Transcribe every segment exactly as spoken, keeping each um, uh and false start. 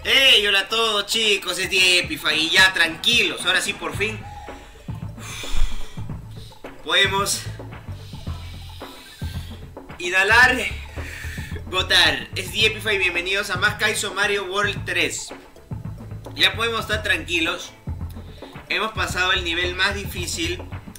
Hey, hola a todos chicos, es Diepify y ya tranquilos, ahora sí por fin podemos inhalar, botar. Es Diepify, bienvenidos a más Kaizo Mario World tres. Ya podemos estar tranquilos, hemos pasado el nivel más difícil,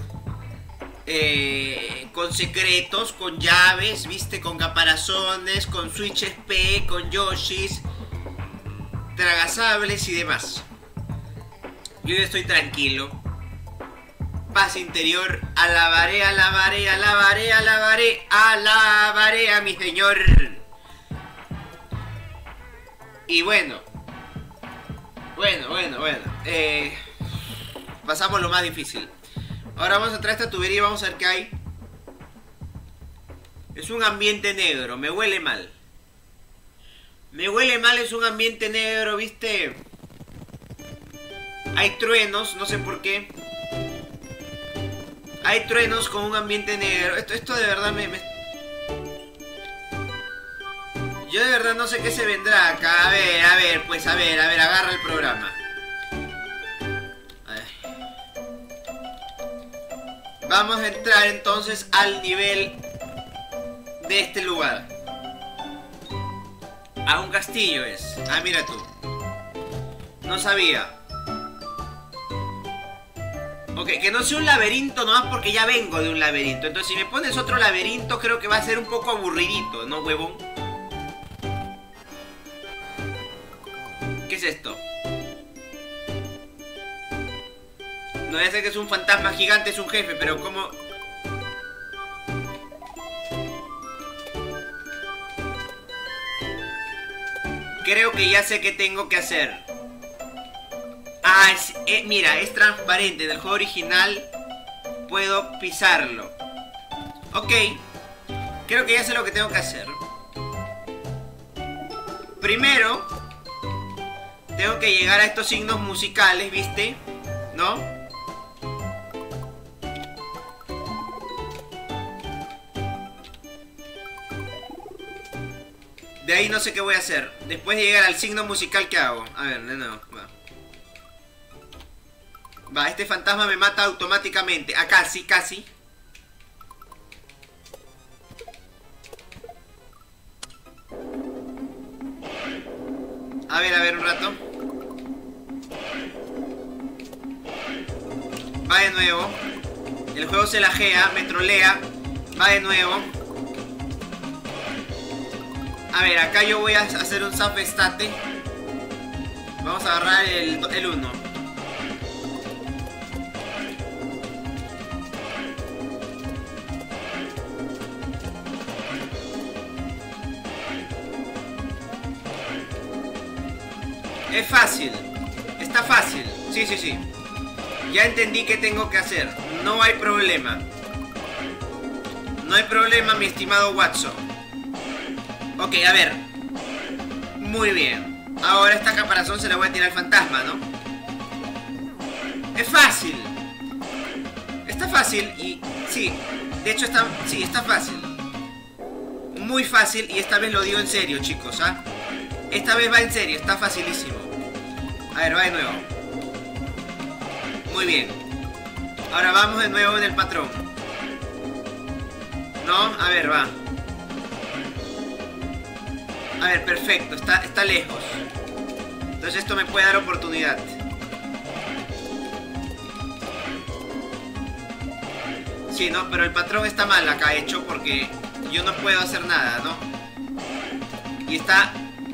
eh, con secretos, con llaves, viste, con caparazones, con switches P, con Yoshis, tragasables y demás. Yo ya estoy tranquilo. Paz interior. Alabaré, alabaré, alabaré, alabaré, alabaré a mi señor. Y bueno. Bueno, bueno, bueno. Eh, pasamos lo más difícil. Ahora vamos a entrar a esta tubería y vamos a ver qué hay. Es un ambiente negro. Me huele mal. Me huele mal, es un ambiente negro, ¿viste? Hay truenos, no sé por qué. Hay truenos con un ambiente negro. Esto, esto de verdad me, me... Yo de verdad no sé qué se vendrá acá. A ver, a ver, pues a ver, a ver, agarra el programa. A ver. Vamos a entrar entonces al nivel de este lugar. A un castillo es. Ah, mira tú. No sabía. Ok, que no sea un laberinto nomás porque ya vengo de un laberinto. Entonces si me pones otro laberinto creo que va a ser un poco aburridito, ¿no, huevón? ¿Qué es esto? No, ya sé que es un fantasma gigante, es un jefe, pero ¿cómo...? Creo que ya sé qué tengo que hacer. Ah, es, eh, mira, es transparente. En el juego original puedo pisarlo. Ok. Creo que ya sé lo que tengo que hacer. Primero tengo que llegar a estos signos musicales, ¿viste? ¿No? De ahí no sé qué voy a hacer. Después de llegar al signo musical, ¿qué hago? A ver, de nuevo, va. Va, este fantasma me mata automáticamente. Ah, casi, casi. A ver, a ver, un rato. Va de nuevo. El juego se lajea, me trolea. Va de nuevo. A ver, acá yo voy a hacer un zap estate. Vamos a agarrar el uno. Es fácil. Está fácil. Sí, sí, sí. Ya entendí qué tengo que hacer. No hay problema. No hay problema, mi estimado Watson. Ok, a ver. Muy bien. Ahora esta caparazón se la voy a tirar al fantasma, ¿no? Es fácil. Está fácil y... Sí, de hecho está... Sí, está fácil. Muy fácil y esta vez lo digo en serio, chicos, ¿ah? Esta vez va en serio, está facilísimo. A ver, va de nuevo. Muy bien. Ahora vamos de nuevo en el patrón. ¿No? A ver, va. A ver, perfecto, está, está lejos. Entonces esto me puede dar oportunidad. Sí, no, pero el patrón está mal acá hecho porque yo no puedo hacer nada, ¿no? Y está...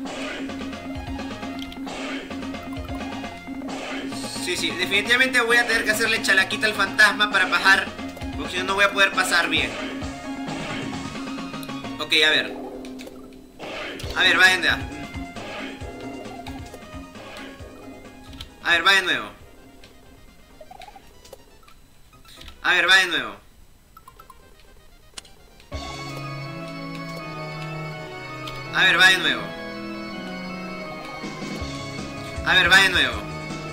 Sí, sí, definitivamente voy a tener que hacerle chalaquita al fantasma para bajar, porque si no, no voy a poder pasar bien. Ok, a ver. A ver, va de nuevo. A ver, va de nuevo. A ver, va de nuevo. A ver, va de nuevo. A ver, va de nuevo.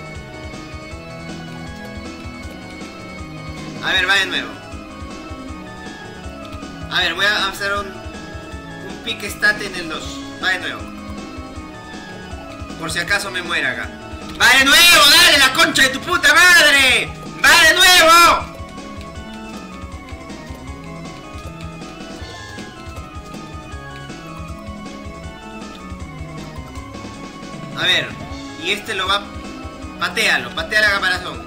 A ver, va de nuevo. A ver, voy a hacer un, un pick stat en el dos. Va de nuevo. Por si acaso me muera acá. ¡Va de nuevo! ¡Dale la concha de tu puta madre! ¡Va de nuevo! A ver, y este lo va... Patéalo, patea la caparazón.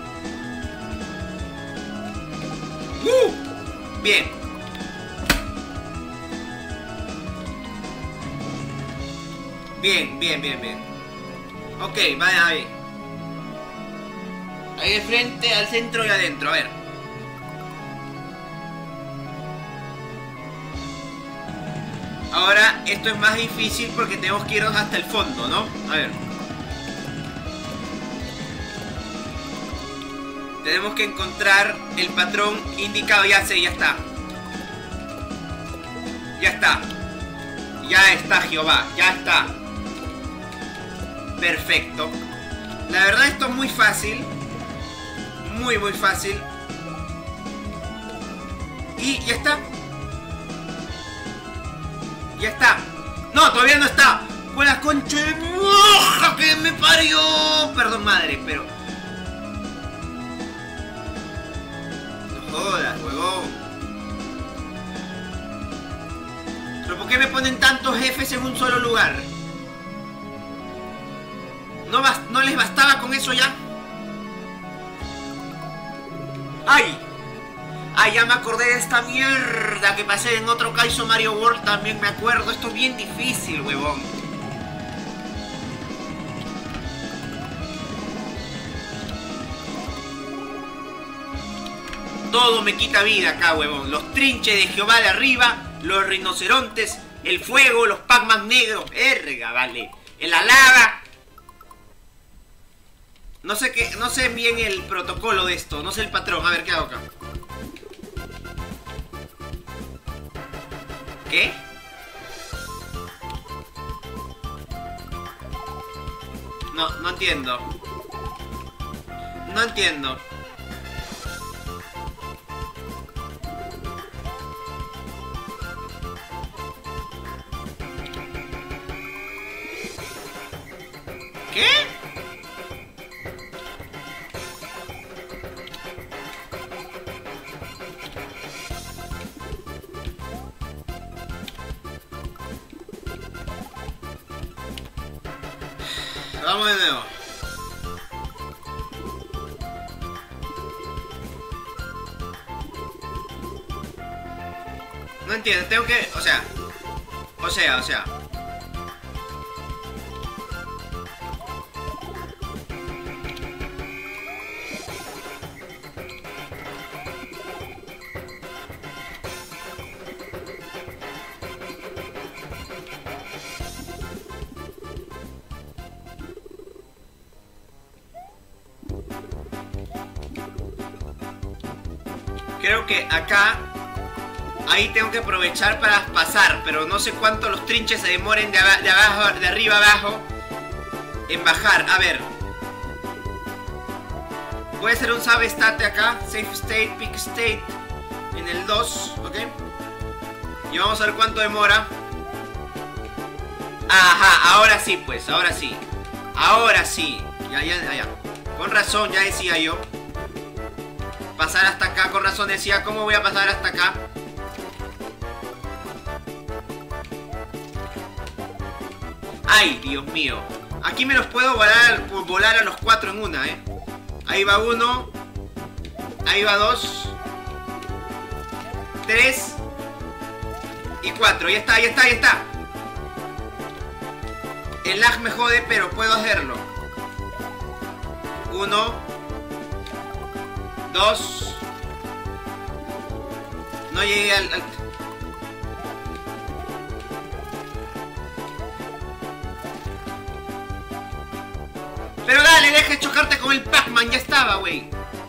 ¡Uh! Bien. Bien, bien, bien, bien. Ok, vaya ahí. Ahí de frente, al centro y adentro, a ver. Ahora, esto es más difícil porque tenemos que irnos hasta el fondo, ¿no? A ver. Tenemos que encontrar el patrón indicado. Ya sé, ya está. Ya está. Ya está, Jehová. Ya está. Perfecto. La verdad esto es muy fácil. Muy, muy fácil. Y ya está. Ya está. No, todavía no está. Con la concha de moja que me parió. Perdón, madre, pero... No jodas, huevón. ¿Pero por qué me ponen tantos jefes en un solo lugar? ¿No, bast- ¿No les bastaba con eso ya? ¡Ay! ¡Ay, ya me acordé de esta mierda que pasé en otro Kaizo Mario World! También me acuerdo. Esto es bien difícil, huevón. Todo me quita vida acá, huevón. Los trinches de Jehová de arriba, los rinocerontes, el fuego, los Pac-Man negros. Verga, vale. En la lava. No sé qué, no sé bien el protocolo de esto. No sé el patrón. A ver, ¿qué hago acá? ¿Qué? No, no entiendo. No entiendo. ¿Qué? Vamos de nuevo. No entiendo, tengo que... O sea... O sea, o sea... Creo que acá... Ahí tengo que aprovechar para pasar, pero no sé cuánto los trinches se demoren de, aba de abajo, de arriba abajo en bajar. A ver. Voy a hacer un save state acá. Safe state, pick state. En el dos, ¿ok? Y vamos a ver cuánto demora. Ajá, ahora sí pues, ahora sí. Ahora sí. Ya, ya, ya. Con razón, ya decía yo. Pasar hasta acá, con razón decía, ¿cómo voy a pasar hasta acá? Ay, Dios mío. Aquí me los puedo volar, volar a los cuatro en una, ¿eh? Ahí va uno. Ahí va dos. Tres. Y cuatro. Ya está, ya está, ya está. El lag me jode, pero puedo hacerlo. Uno. Dos. No llegué al... al... Pero dale, deja de chocarte con el Pac-Man, ya estaba, güey.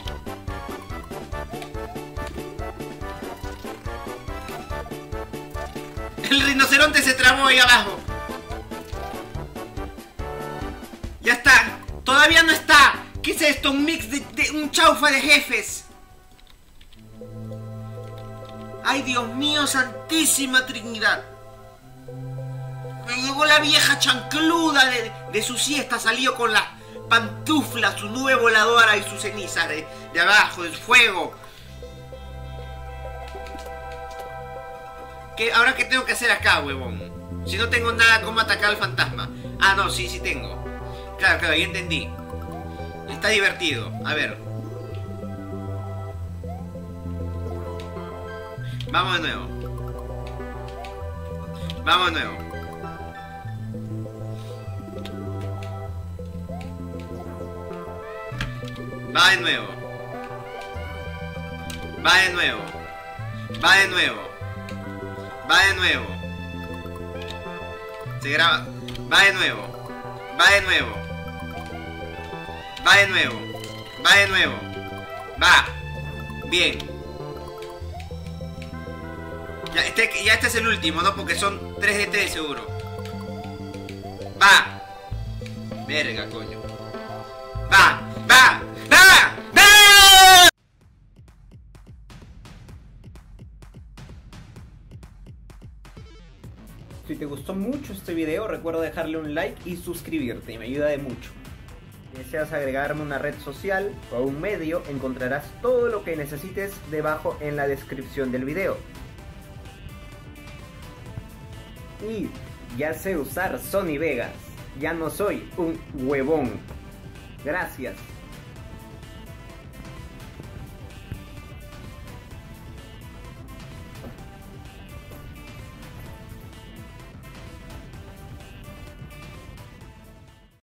El rinoceronte se trabó ahí abajo. Ya está. Todavía no está. ¿Qué es esto? Un mix de, de un chaufa de jefes. Ay, Dios mío, santísima Trinidad. llegó la vieja chancluda de, de su siesta, salió con las pantuflas, su nube voladora y sus cenizas de, de abajo, del fuego. ¿Qué, ahora qué tengo que hacer acá, huevón? Si no tengo nada, ¿cómo atacar al fantasma? Ah, no, sí, sí tengo. Claro, claro, ya entendí. Está divertido. A ver. Vamos de nuevo. Vamos de nuevo. Va de nuevo. Va de nuevo. Va de nuevo. Va de nuevo. Se graba. Va de nuevo. Va de nuevo. Va de nuevo. Va de nuevo. Va. Bien. Ya este, ya este es el último, ¿no? Porque son tres de tres seguro. Va. Verga, coño. Va. Va. Va. Va. Si te gustó mucho este video, recuerda dejarle un like y suscribirte, me ayuda de mucho. Si deseas agregarme a una red social o a un medio, encontrarás todo lo que necesites debajo en la descripción del video. Y ya sé usar Sony Vegas, ya no soy un huevón. Gracias.